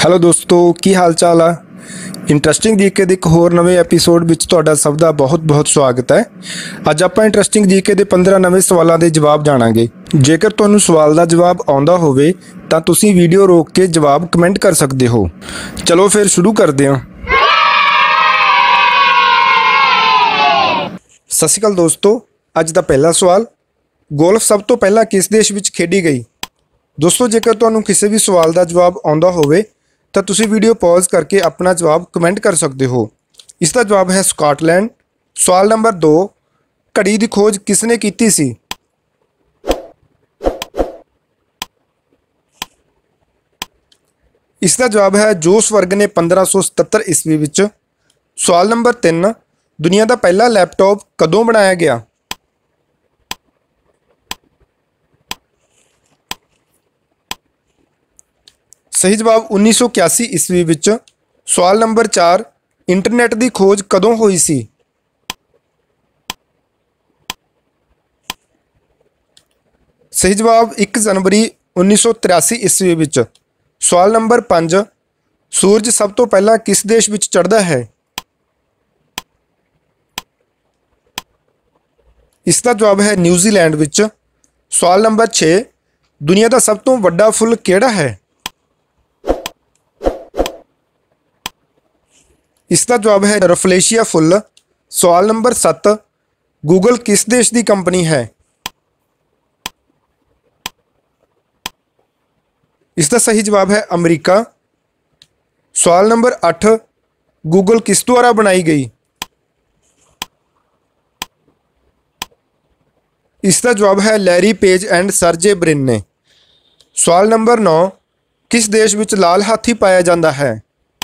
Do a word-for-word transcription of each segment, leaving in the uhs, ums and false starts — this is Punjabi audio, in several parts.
ਹੈਲੋ ਦੋਸਤੋ, ਕੀ ਹਾਲ ਚਾਲ ਆ। ਇੰਟਰਸਟਿੰਗ ਜੀਕੇ ਦੇ ਇੱਕ ਹੋਰ ਨਵੇਂ ਐਪੀਸੋਡ ਵਿੱਚ ਤੁਹਾਡਾ ਸਭ ਦਾ ਬਹੁਤ-ਬਹੁਤ ਸਵਾਗਤ ਹੈ। ਅੱਜ ਆਪਾਂ ਇੰਟਰਸਟਿੰਗ ਜੀਕੇ ਦੇ ਪੰਦਰਾਂ ਨਵੇਂ ਸਵਾਲਾਂ ਦੇ ਜਵਾਬ ਜਾਣਾਂਗੇ। ਜੇਕਰ ਤੁਹਾਨੂੰ ਸਵਾਲ ਦਾ ਜਵਾਬ ਆਉਂਦਾ ਹੋਵੇ ਤਾਂ ਤੁਸੀਂ ਵੀਡੀਓ ਰੋਕ ਕੇ ਜਵਾਬ ਕਮੈਂਟ ਕਰ ਸਕਦੇ ਹੋ। ਚਲੋ ਫਿਰ ਸ਼ੁਰੂ ਕਰਦੇ ਹਾਂ। ਸਤਿ ਸ਼੍ਰੀ ਅਕਾਲ ਦੋਸਤੋ, ਅੱਜ ਦਾ ਪਹਿਲਾ ਸਵਾਲ, ਗੋਲਫ ਸਭ ਤੋਂ ਪਹਿਲਾਂ ਕਿਸ ਦੇਸ਼ ਵਿੱਚ ਖੇਡੀ ਗਈ। ਦੋਸਤੋ, ਜੇਕਰ ਤੁਹਾਨੂੰ ਕਿਸੇ ਵੀ ਸਵਾਲ ਦਾ ਜਵਾਬ ਆਉਂਦਾ ਹੋਵੇ ਤਾਂ ਤੁਸੀਂ ਵੀਡੀਓ ਪੌਜ਼ ਕਰਕੇ ਆਪਣਾ ਜਵਾਬ ਕਮੈਂਟ ਕਰ ਸਕਦੇ ਹੋ। ਇਸ ਦਾ ਜਵਾਬ ਹੈ ਸਕਾਟਲੈਂਡ। ਸਵਾਲ ਨੰਬਰ ਦੋ, ਘੜੀ ਦੀ ਖੋਜ ਕਿਸ ਨੇ ਕੀਤੀ ਸੀ। ਇਸ ਦਾ ਜਵਾਬ ਹੈ ਜੋਸ ਵਰਗ ਨੇ ਪੰਦਰਾਂ ਸੌ ਸਤੱਤਰ ਈਸਵੀ ਵਿੱਚ। ਸਵਾਲ ਨੰਬਰ ਤਿੰਨ, ਦੁਨੀਆ ਦਾ ਪਹਿਲਾ ਲੈਪਟਾਪ ਕਦੋਂ ਬਣਾਇਆ ਗਿਆ। ਸਹੀ ਜਵਾਬ ਉੱਨੀ ਸੌ ਇਕਿਆਸੀ ਈਸਵੀ ਵਿੱਚ। ਸਵਾਲ ਨੰਬਰ ਚਾਰ, ਇੰਟਰਨੈਟ ਦੀ ਖੋਜ ਕਦੋਂ ਹੋਈ ਸੀ। ਸਹੀ ਜਵਾਬ ਇੱਕ ਜਨਵਰੀ ਉੱਨੀ ਸੌ ਤਰਿਆਸੀ ਈਸਵੀ ਵਿੱਚ। ਸਵਾਲ ਨੰਬਰ ਪੰਜ, ਸੂਰਜ ਸਭ ਤੋਂ ਪਹਿਲਾਂ ਕਿਸ ਦੇਸ਼ ਵਿੱਚ ਚੜ੍ਹਦਾ ਹੈ। ਇਸ ਦਾ ਜਵਾਬ ਹੈ ਨਿਊਜ਼ੀਲੈਂਡ ਵਿੱਚ। ਸਵਾਲ ਨੰਬਰ ਛੇ, ਦੁਨੀਆ ਦਾ ਸਭ ਤੋਂ ਵੱਡਾ ਫੁੱਲ ਕਿਹੜਾ ਹੈ। ਇਸ ਦਾ ਜਵਾਬ ਹੈ ਰਫਲੇਸ਼ੀਆ ਫੁੱਲ। ਸਵਾਲ ਨੰਬਰ ਸੱਤ, ਗੂਗਲ ਕਿਸ ਦੇਸ਼ ਦੀ ਕੰਪਨੀ ਹੈ। ਇਸ ਦਾ ਸਹੀ ਜਵਾਬ ਹੈ ਅਮਰੀਕਾ। ਸਵਾਲ ਨੰਬਰ ਅੱਠ, ਗੂਗਲ ਕਿਸ ਦੁਆਰਾ ਬਣਾਈ ਗਈ। ਇਸ ਦਾ ਜਵਾਬ ਹੈ Larry Page and Sergey Brin ਨੇ। ਸਵਾਲ ਨੰਬਰ ਨੌ, ਕਿਸ ਦੇਸ਼ ਵਿੱਚ ਲਾਲ ਹਾਥੀ ਪਾਇਆ ਜਾਂਦਾ ਹੈ।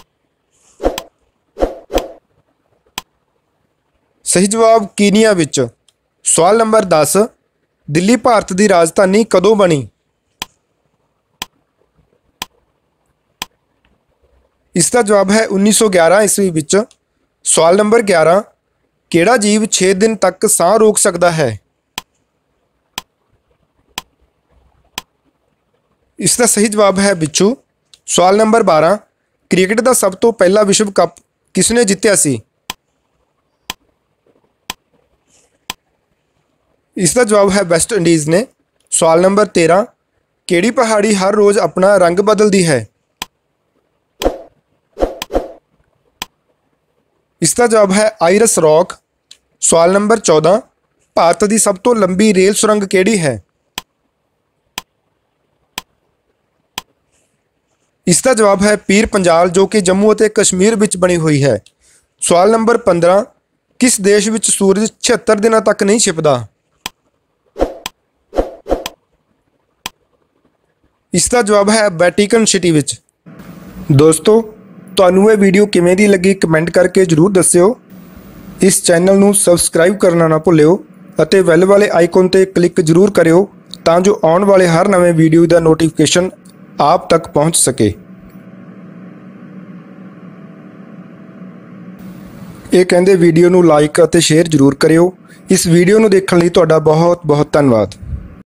ਸਹੀ ਜਵਾਬ ਕੀਨੀਆ ਵਿੱਚ। ਸਵਾਲ ਨੰਬਰ ਦਸ, ਦਿੱਲੀ ਭਾਰਤ ਦੀ ਰਾਜਧਾਨੀ ਕਦੋਂ ਬਣੀ। ਇਸ ਦਾ ਜਵਾਬ ਹੈ ਉੱਨੀ ਸੌ ਗਿਆਰਾਂ ਈਸਵੀ ਵਿੱਚ। ਸਵਾਲ ਨੰਬਰ ਗਿਆਰਾਂ, ਕਿਹੜਾ ਜੀਵ ਛੇ ਦਿਨ ਤੱਕ ਸਾਹ ਰੋਕ ਸਕਦਾ ਹੈ। ਇਸ ਦਾ ਸਹੀ ਜਵਾਬ ਹੈ ਬਿੱਛੂ। ਸਵਾਲ ਨੰਬਰ ਬਾਰਾਂ, ਕ੍ਰਿਕਟ ਦਾ ਸਭ ਤੋਂ ਪਹਿਲਾ ਵਿਸ਼ਵ ਕੱਪ ਕਿਸ ਨੇ ਜਿੱਤਿਆ ਸੀ। ਇਸ ਦਾ ਜਵਾਬ ਹੈ ਵੈਸਟ ਇੰਡੀਜ਼ ਨੇ। ਸਵਾਲ ਨੰਬਰ ਤੇਰਾਂ, ਕਿਹੜੀ ਪਹਾੜੀ ਹਰ ਰੋਜ਼ ਆਪਣਾ ਰੰਗ ਬਦਲਦੀ ਹੈ। ਇਸ ਦਾ ਜਵਾਬ ਹੈ ਆਈਰਸ ਰੌਕ। ਸਵਾਲ ਨੰਬਰ ਚੌਦਾਂ, ਭਾਰਤ ਦੀ ਸਭ ਤੋਂ ਲੰਬੀ ਰੇਲ ਸੁਰੰਗ ਕਿਹੜੀ ਹੈ। ਇਸ ਦਾ ਜਵਾਬ ਹੈ ਪੀਰ ਪੰਜਾਲ, ਜੋ ਕਿ ਜੰਮੂ ਅਤੇ ਕਸ਼ਮੀਰ ਵਿੱਚ ਬਣੀ ਹੋਈ ਹੈ। ਸਵਾਲ ਨੰਬਰ ਪੰਦਰਾਂ, ਕਿਸ ਦੇਸ਼ ਵਿੱਚ ਸੂਰਜ ਛਿਹੱਤਰ ਦਿਨਾਂ ਤੱਕ ਨਹੀਂ ਛਿਪਦਾ। ਇਸ ਦਾ ਜਵਾਬ ਹੈ ਵੈਟੀਕਨ ਸਿਟੀ ਵਿੱਚ। ਦੋਸਤੋ, ਤੁਹਾਨੂੰ ਇਹ ਵੀਡੀਓ ਕਿਵੇਂ ਦੀ ਲੱਗੀ ਕਮੈਂਟ ਕਰਕੇ ਜ਼ਰੂਰ ਦੱਸਿਓ। ਇਸ ਚੈਨਲ ਨੂੰ ਸਬਸਕ੍ਰਾਈਬ ਕਰਨਾ ਨਾ ਭੁੱਲਿਓ ਅਤੇ ਬੈਲ ਵਾਲੇ ਆਈਕਨ 'ਤੇ ਕਲਿੱਕ ਜ਼ਰੂਰ ਕਰਿਓ ਤਾਂ ਜੋ ਆਉਣ ਵਾਲੇ ਹਰ ਨਵੇਂ ਵੀਡੀਓ ਦਾ ਨੋਟੀਫਿਕੇਸ਼ਨ ਆਪ ਤੱਕ ਪਹੁੰਚ ਸਕੇ। ਇਹ ਕਹਿੰਦੇ ਵੀਡੀਓ ਨੂੰ ਲਾਈਕ ਅਤੇ ਸ਼ੇਅਰ ਜ਼ਰੂਰ ਕਰਿਓ। ਇਸ ਵੀਡੀਓ ਨੂੰ ਦੇਖਣ ਲਈ ਤੁਹਾਡਾ ਬਹੁਤ ਬਹੁਤ ਧੰਨਵਾਦ।